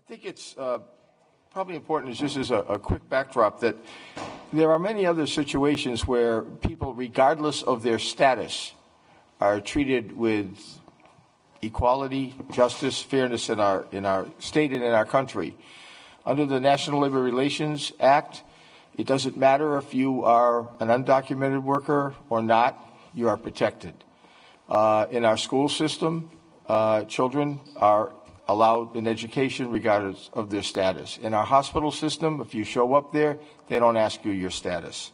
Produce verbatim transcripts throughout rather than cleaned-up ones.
think it's uh, probably important, just as a, a quick backdrop, that there are many other situations where people, regardless of their status, are treated with equality, justice, fairness in our in our state and in our country. Under the National Labor Relations Act, it doesn't matter if you are an undocumented worker or not, you are protected. Uh, in our school system, uh, children are allowed an education regardless of their status. In our hospital system, if you show up there, they don't ask you your status.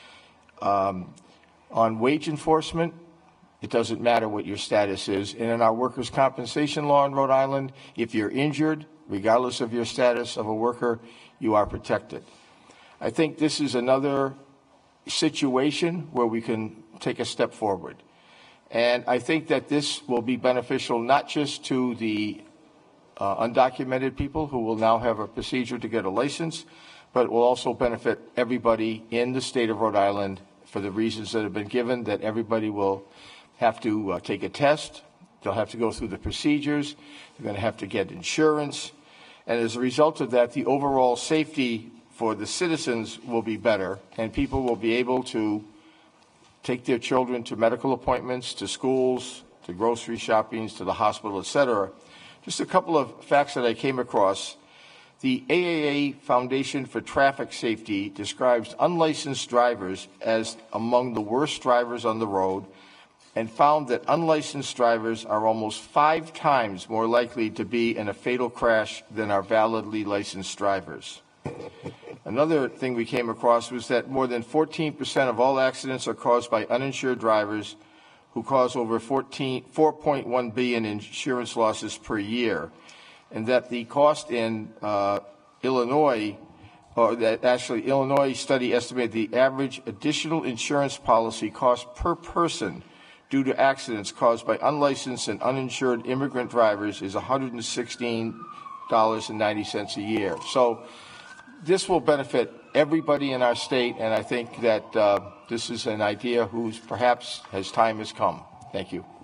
Um, on wage enforcement, it doesn't matter what your status is. And in our workers' compensation law in Rhode Island, if you're injured, regardless of your status of a worker, you are protected. I think this is another situation where we can take a step forward. And I think that this will be beneficial not just to the uh, undocumented people who will now have a procedure to get a license, but it will also benefit everybody in the state of Rhode Island for the reasons that have been given, that everybody will have to uh, take a test, they'll have to go through the procedures, they're going to have to get insurance, and as a result of that, the overall safety for the citizens will be better, and people will be able to take their children to medical appointments, to schools, to grocery shoppings, to the hospital, et cetera. Just a couple of facts that I came across. The A A A Foundation for Traffic Safety describes unlicensed drivers as among the worst drivers on the road, and found that unlicensed drivers are almost five times more likely to be in a fatal crash than are validly licensed drivers. Another thing we came across was that more than fourteen percent of all accidents are caused by uninsured drivers, who cause over four point one billion dollars in insurance losses per year, and that the cost in uh, Illinois, or that actually Illinois study estimated the average additional insurance policy cost per person due to accidents caused by unlicensed and uninsured immigrant drivers is one hundred sixteen dollars and ninety cents a year. So this will benefit everybody in our state, and I think that uh, this is an idea whose perhaps as time has come. Thank you.